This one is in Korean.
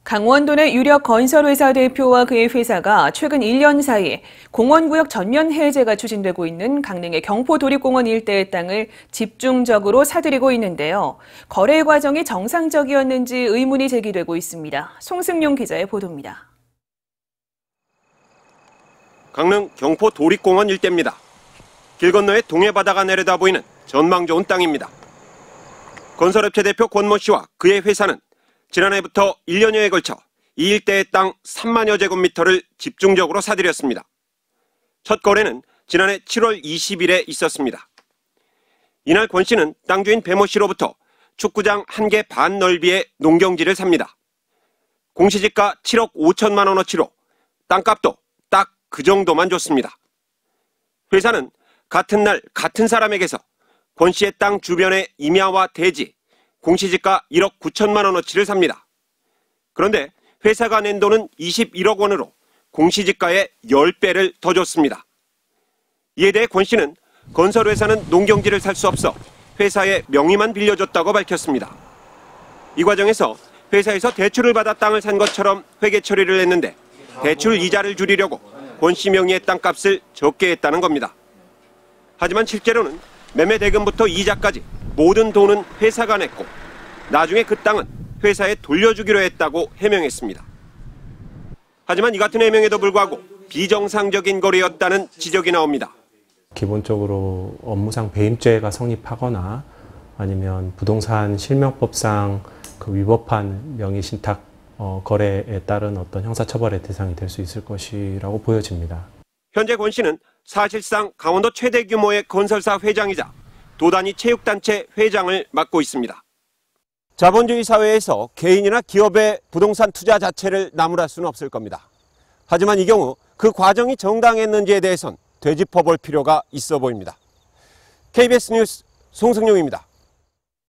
강원도 내 유력 건설회사 대표와 그의 회사가 최근 1년 사이 공원구역 전면 해제가 추진되고 있는 강릉의 경포도립공원 일대의 땅을 집중적으로 사들이고 있는데요. 거래 과정이 정상적이었는지 의문이 제기되고 있습니다. 송승용 기자의 보도입니다. 강릉 경포도립공원 일대입니다. 길 건너에 동해바다가 내려다 보이는 전망 좋은 땅입니다. 건설업체 대표 권모 씨와 그의 회사는 지난해부터 1년여에 걸쳐 이 일대의 땅 3만여 제곱미터를 집중적으로 사들였습니다. 첫 거래는 지난해 7월 20일에 있었습니다. 이날 권 씨는 땅 주인 배모 씨로부터 축구장 1개 반 넓이의 농경지를 삽니다. 공시지가 7억 5천만 원어치로 땅값도 딱 그 정도만 줬습니다. 회사는 같은 날 같은 사람에게서 권 씨의 땅 주변의 임야와 대지, 공시지가 1억 9천만 원어치를 삽니다. 그런데 회사가 낸 돈은 21억 원으로 공시지가의 10배를 더 줬습니다. 이에 대해 권 씨는 건설회사는 농경지를 살 수 없어 회사의 명의만 빌려줬다고 밝혔습니다. 이 과정에서 회사에서 대출을 받아 땅을 산 것처럼 회계 처리를 했는데 대출 이자를 줄이려고 권 씨 명의의 땅값을 적게 했다는 겁니다. 하지만 실제로는 매매 대금부터 이자까지 모든 돈은 회사가 냈고 나중에 그 땅은 회사에 돌려주기로 했다고 해명했습니다. 하지만 이 같은 해명에도 불구하고 비정상적인 거래였다는 지적이 나옵니다. 기본적으로 업무상 배임죄가 성립하거나 아니면 부동산 실명법상 그 위법한 명의신탁 거래에 따른 어떤 형사처벌의 대상이 될 수 있을 것이라고 보여집니다. 현재 권 씨는 사실상 강원도 최대 규모의 건설사 회장이자 도단위 체육단체 회장을 맡고 있습니다. 자본주의 사회에서 개인이나 기업의 부동산 투자 자체를 나무랄 수는 없을 겁니다. 하지만 이 경우 그 과정이 정당했는지에 대해선 되짚어볼 필요가 있어 보입니다. KBS 뉴스 송승용입니다.